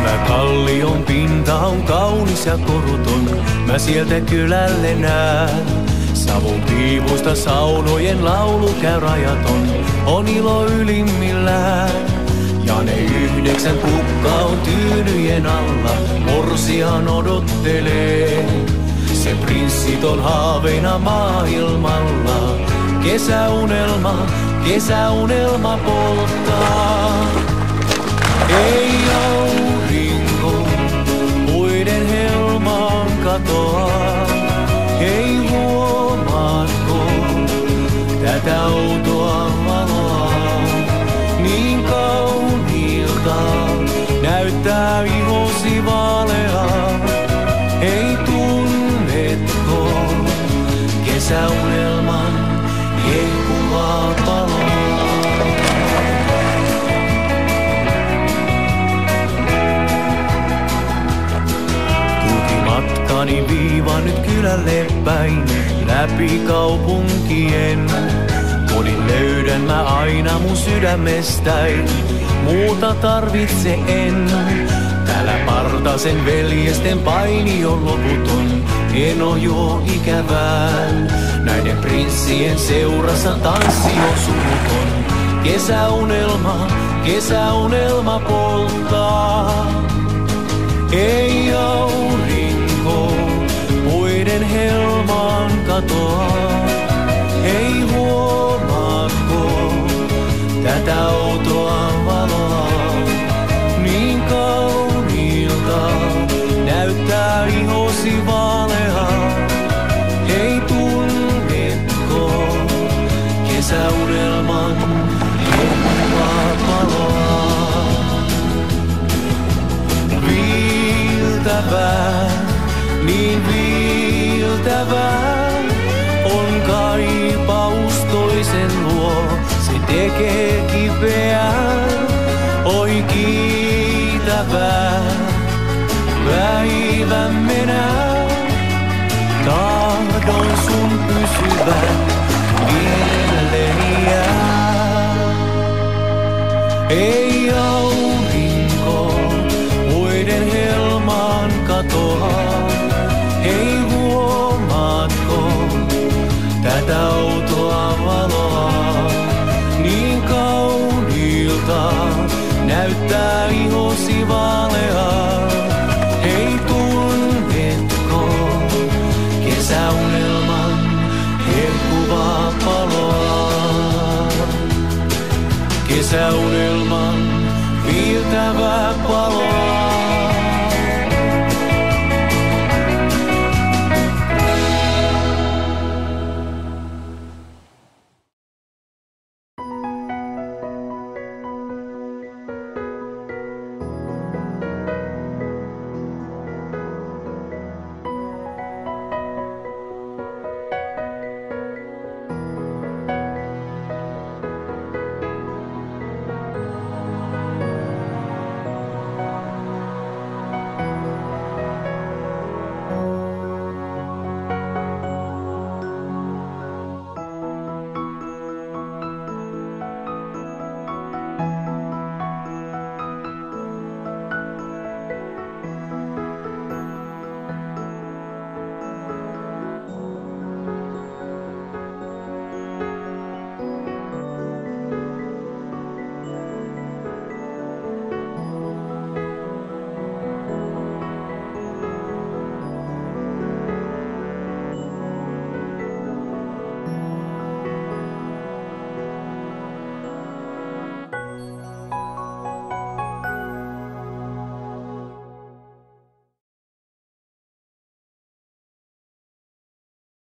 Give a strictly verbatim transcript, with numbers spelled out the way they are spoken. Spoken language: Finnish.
Kallion pinta on kaunis ja koruton, mä sieltä kylälle näen. Savun piipuista saunojen laulu käy rajaton, on ilo ylimmillään. Ja ne yhdeksän kukka on tyynyjen alla, morsian odottelee. Se prinssit on haaveina maailmalla, kesäunelma, kesäunelma polttaa. Ei aurinko puiden helmaan katoa, ei huomaatko tätä outoa valoa. Niin kauniilta näyttää ihosi vaalea, ei tunnetko kesäunelman hehkuvaa paloa. Matkani viiva nyt kylälle päin, läpi kaupunkien. Kodin löydän mä aina mun sydämestäin, muuta tarvitse en. Täällä partasen veljesten paini on loputon, en oo jo ikävään. Näiden prinssien seurassa tanssi on suruton, kesäunelma, kesäunelma polttaa. Ei aurinko puiden helmaan katoa, ei huomaatko tätä outoa valoa. Niin kauniilta näyttää ihosi vaalea, ei tunnetko kesäunelman hehkuvaa paloa. Viiltävää, niin viiltävää on kaipaus toisen luo, se tekee kipeää. Oi kiitävää, päivämme nää, tahdon sun pysyvän mieleni jää. Ei au